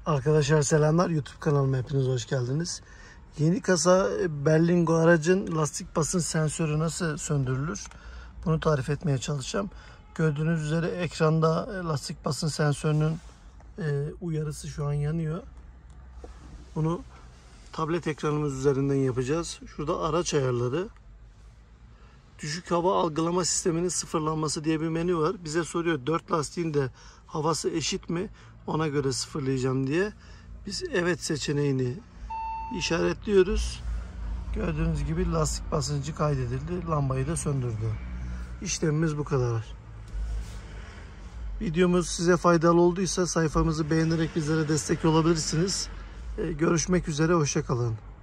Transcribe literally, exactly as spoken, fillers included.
Arkadaşlar selamlar, YouTube kanalıma hepiniz hoş geldiniz. Yeni kasa Berlingo aracın lastik basınç sensörü nasıl söndürülür? Bunu tarif etmeye çalışacağım. Gördüğünüz üzere ekranda lastik basınç sensörünün e, uyarısı şu an yanıyor. Bunu tablet ekranımız üzerinden yapacağız. Şurada araç ayarları, düşük hava algılama sisteminin sıfırlanması diye bir menü var. Bize soruyor dört lastiğin de havası eşit mi? Ona göre sıfırlayacağım diye. Biz evet seçeneğini işaretliyoruz. Gördüğünüz gibi lastik basıncı kaydedildi. Lambayı da söndürdü. İşlemimiz bu kadar. Videomuz size faydalı olduysa sayfamızı beğenerek bizlere destek olabilirsiniz. Görüşmek üzere. Hoşça kalın.